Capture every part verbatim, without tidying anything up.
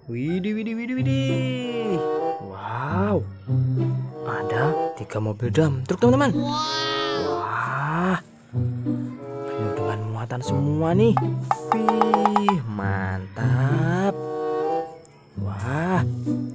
Widih, widih, widih, widih. Wow, ada tiga mobil dump truk teman-teman. Wah, penuh dengan muatan semua nih. Wih, mantap. Wah,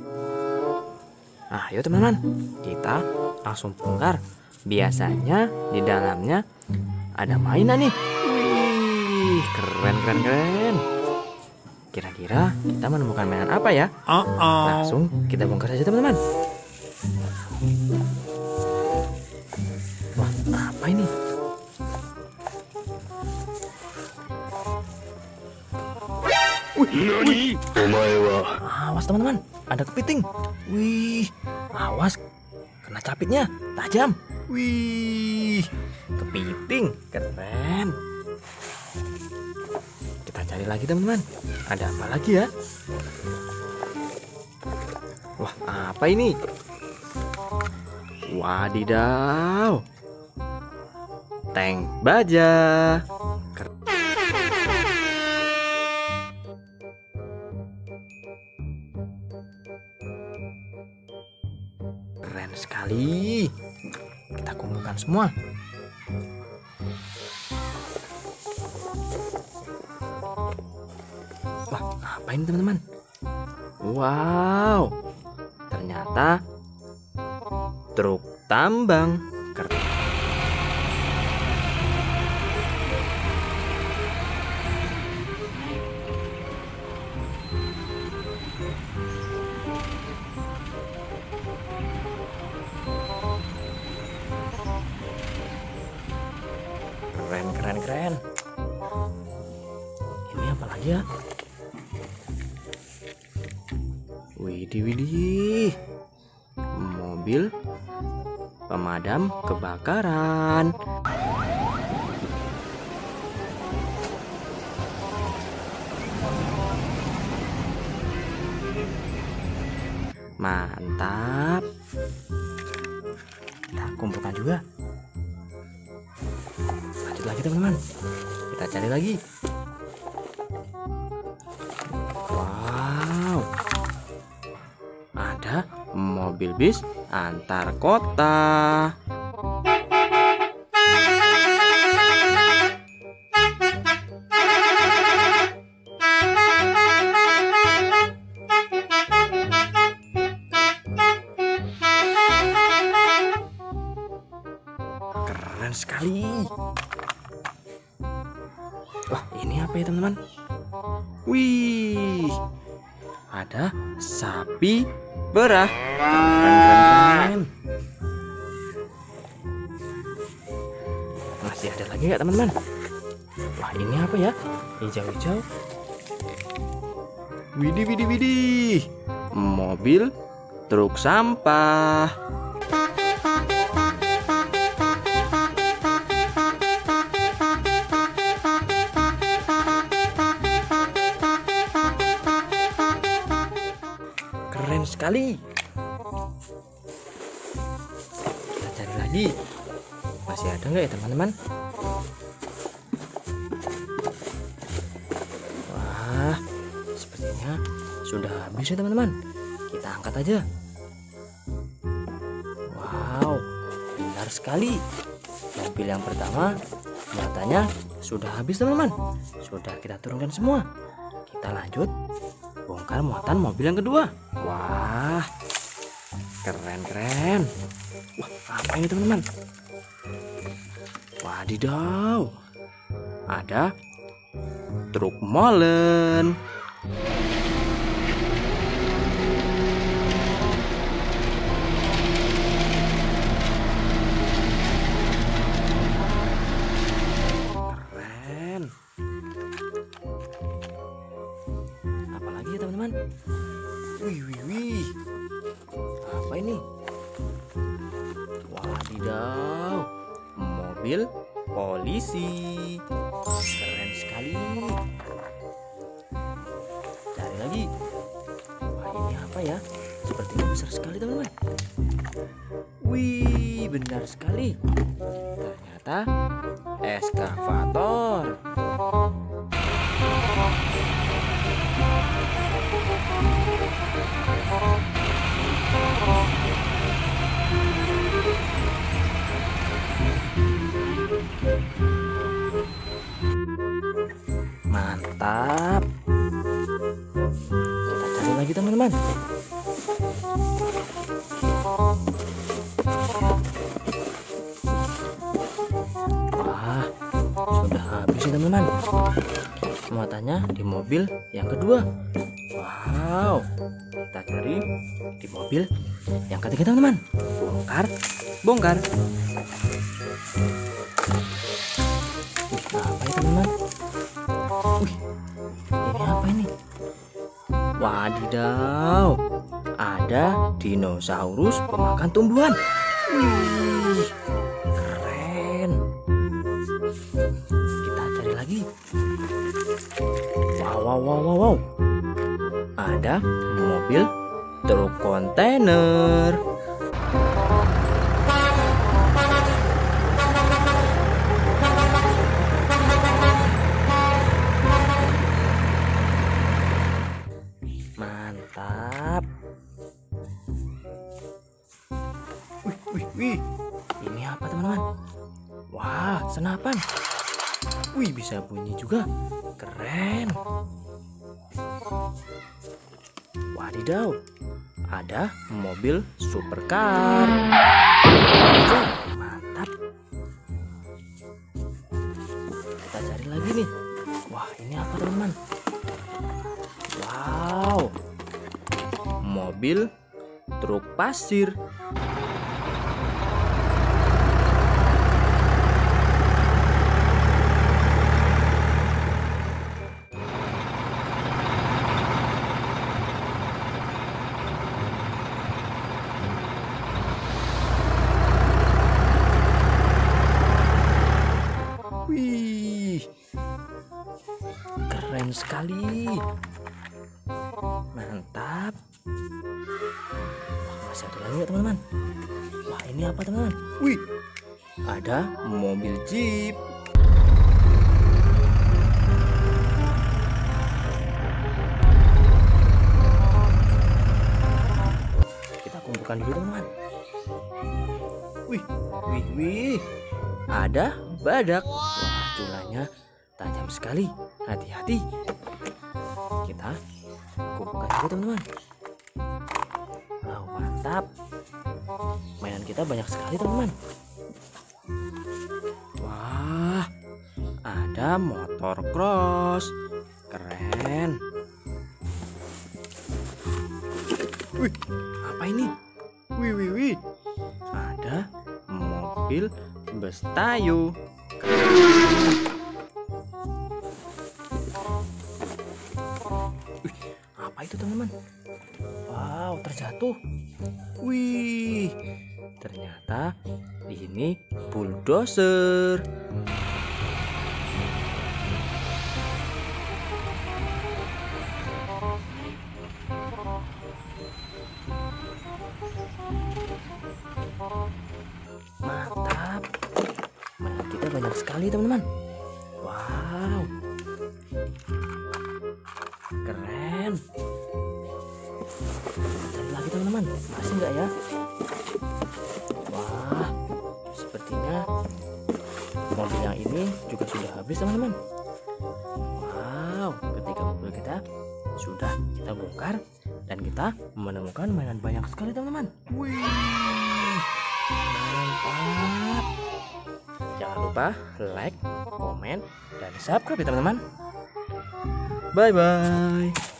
ayo teman-teman, kita langsung bongkar. Biasanya di dalamnya ada mainan nih. Wih, keren, keren, keren. Kira-kira kita menemukan mainan apa ya? Uh-oh. Langsung kita bongkar saja teman-teman. Wah, apa ini? Wih, wih. Awas teman-teman, ada kepiting. Wih, awas, kena capitnya, tajam. Wih, kepiting, keren. Kita cari lagi teman-teman. Ada apa lagi ya? Wah, apa ini? Wadidaw, tank baja. Keren. Keren sekali. Kita kumpulkan semua. Wah, apa ini teman-teman? Wow, ternyata truk tambang. Keren. Keren, keren, keren. Ini apa lagi ya? Widih, widih. Mobil pemadam kebakaran. Mantap. Kita kumpulkan juga. Lanjut lagi teman-teman. Kita cari lagi. Wow, ada mobil bis antar kota. Keren sekali. Wah, ini apa ya teman-teman? Wih, ada sapi perah. Keren, keren, keren. Masih ada lagi nggak teman-teman? Wah, ini apa ya? Hijau-hijau. Widih, widih, widih. Mobil truk sampah. Keren sekali. Kita cari lagi. Masih ada nggak ya teman-teman? Wah, sepertinya sudah habis ya teman-teman. Kita angkat aja. Wow, benar sekali. Mobil yang pertama nyatanya sudah habis teman-teman. Sudah kita turunkan semua. Kita lanjut bongkar muatan mobil yang kedua. Wah, keren, keren. Wah, apa ini teman-teman? Wadidaw, ada truk molen. Keren. Apalagi ya teman-teman? Wih, wih, wih. Apa ini? Wadidaw, mobil polisi. Keren sekali. Cari lagi. Wah, ini apa ya? Sepertinya besar sekali teman-teman. Wih, benar sekali. Ternyata eskavator. lagi teman-teman. Wah, sudah habis nih teman-teman. Muatannya di mobil yang kedua. Wow, kita cari di mobil yang ketiga teman-teman. Bongkar, bongkar. Wih, apa ya teman-teman? Wih, ini apa ini? Wadidaw, ada dinosaurus pemakan tumbuhan. Wih, keren. Kita cari lagi. Wow, wow, wow, wow, wow. Ada mobil truk kontainer. Mantap. Wih, wih, wih. Ini apa teman-teman? Wah, senapan. Wih, bisa bunyi juga. Keren. Wadidaw, ada mobil supercar. Mantap. Kita cari lagi nih. Wah, ini apa teman-teman? Wow, mobil truk pasir. Wih, keren sekali. Mantap. Wah, masih ada lagi ya teman-teman. Wah, ini apa teman-teman? Wih, ada mobil jeep. Kita kumpulkan dulu teman-teman. Wih, wih, wih. Ada badak. Wah, tulangnya tajam sekali. Hati-hati. Kita kumpulkan dulu teman-teman. Wow, mantap. Mainan kita banyak sekali teman-teman. Wah, ada motor cross. Keren. Wih, apa ini? Wih, wih, wih. Ada mobil Bestayu. Wih, apa itu teman-teman? Wow, terjatuh. Wih, ternyata ini bulldozer. Mantap. Mainan kita banyak sekali teman-teman. Wow, keren. Cari lagi teman-teman, masih enggak ya? Wah, sepertinya mobil yang ini juga sudah habis teman-teman. Wow, ketika mobil kita sudah kita bongkar dan kita menemukan mainan banyak sekali teman-teman. Wih, mantap. Jangan lupa like, komen, dan subscribe ya teman-teman. Bye bye.